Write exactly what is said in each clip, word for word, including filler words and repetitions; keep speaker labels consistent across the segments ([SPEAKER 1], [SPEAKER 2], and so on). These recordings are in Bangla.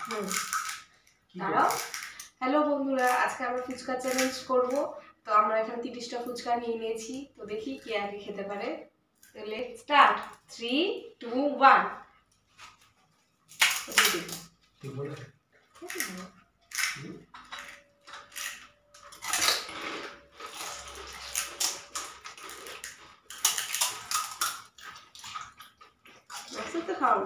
[SPEAKER 1] হুম দাঁড়াও। হ্যালো বন্ধুরা, আজকে আমরা ফুচকা চ্যালেঞ্জ করব। তো আমরা এখানে তিরিশটা ফুচকা নিয়ে নিয়েছি, তো দেখি কে আগে খেতে পারে। তো let's start. Three two one. ঠিক বলে তো খাও।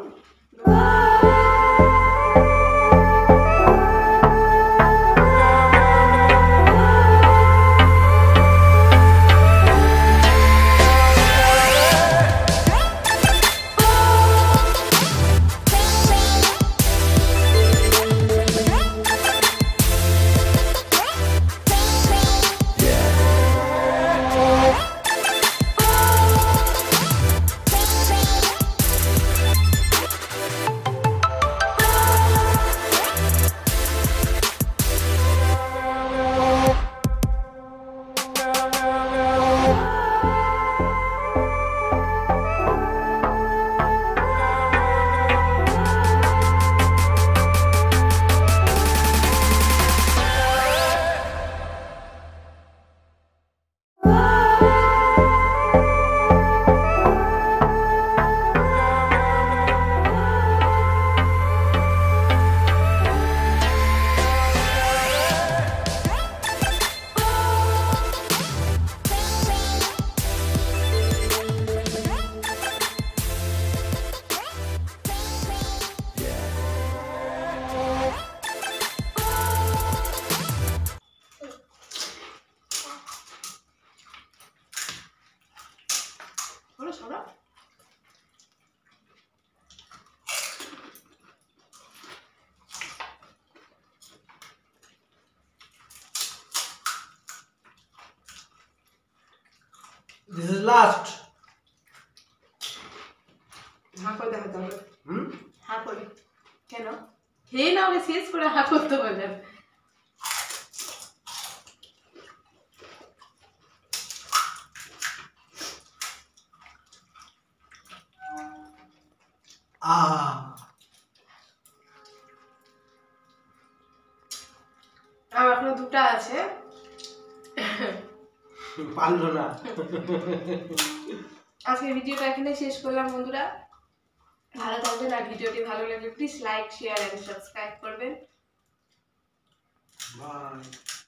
[SPEAKER 2] This is last.
[SPEAKER 1] हाँ कोई देखो तो हम्म हाँ कोई क्या ना हे ना उन्हें सीज पूरा हाँ कोई तो बजा
[SPEAKER 2] Ah.
[SPEAKER 1] अब अपना दूटा আছে
[SPEAKER 2] পারলো না।
[SPEAKER 1] আজকে ভিডিওটা এখানে শেষ করলাম বন্ধুরা। ভালো থাকবেন, আর ভিডিওটি ভালো লাগলে please like share and subscribe করবেন।
[SPEAKER 2] বাই।